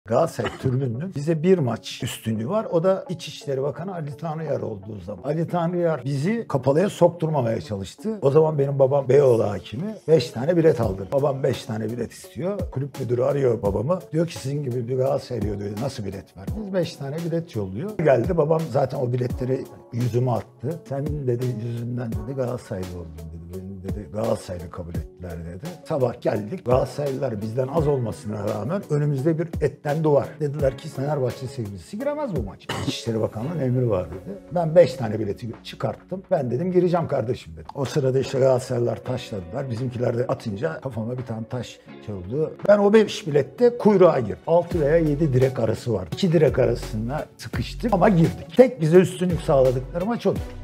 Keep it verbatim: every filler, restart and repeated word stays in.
Galatasaray tribününün bize bir maç üstünlüğü var. O da İçişleri Bakanı Ali Tanrıyar olduğu zaman. Ali Tanrıyar bizi kapalıya sokturmamaya çalıştı. O zaman benim babam Beyoğlu hakimi beş tane bilet aldı. Babam beş tane bilet istiyor. Kulüp müdürü arıyor babamı. Diyor ki sizin gibi bir Galatasaray diyor nasıl bilet var? Biz beş tane bilet yolluyor. Geldi babam zaten o biletleri yüzüme attı. Sen dedi yüzünden dedi Galatasaraylı oldun dedi. Benim dedi Galatasaraylı kabul ettiler dedi. Sabah geldik. Galatasaraylılar bizden az olmasına rağmen önümüzde bir etten duvar. Dediler ki Fenerbahçe sevgilisi giremez bu maç. İçişleri Bakanlığı'nın emri var dedi. Ben beş tane bileti çıkarttım. Ben dedim gireceğim kardeşim dedim. O sırada işte Galatasaraylılar taşladılar. Bizimkiler de atınca kafama bir tane taş çaldı. Ben o beş bilette kuyruğa girdim. altı veya yedi direk arası var. iki direk arasına sıkıştık ama girdik. Tek bize üstünlük sağladıkları maç odur.